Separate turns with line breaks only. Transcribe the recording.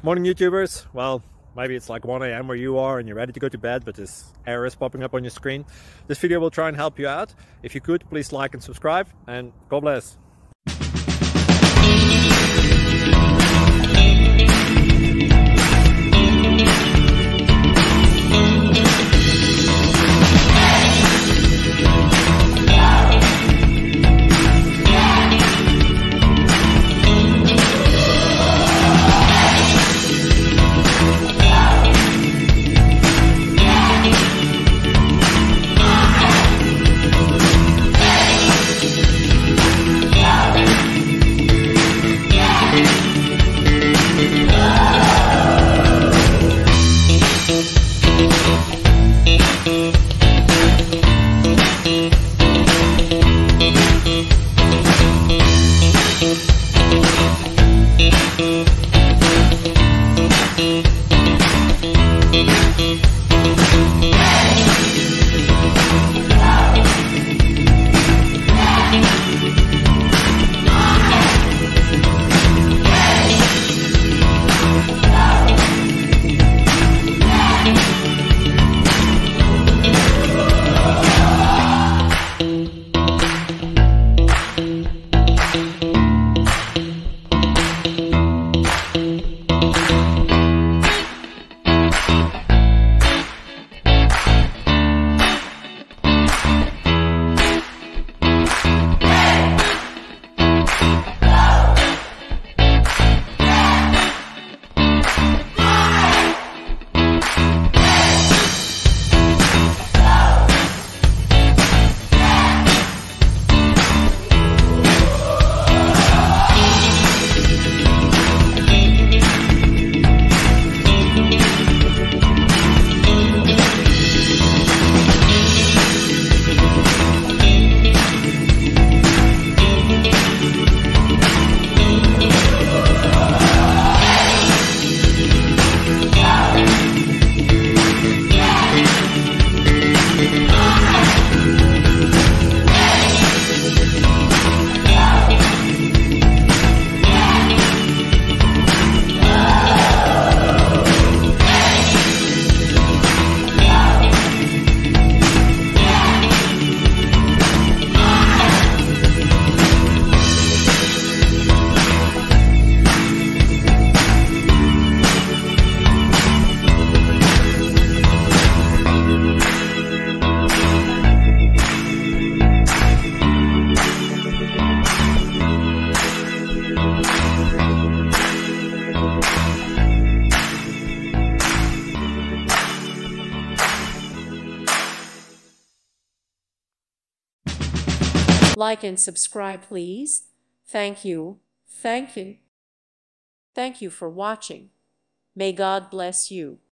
Morning YouTubers. Well, maybe it's like 1 a.m. where you are and you're ready to go to bed, but this error is popping up on your screen. This video will try and help you out. If you could, please like and subscribe, and God bless.
Like and subscribe, please. Thank you. Thank you. Thank you for watching. May God bless you.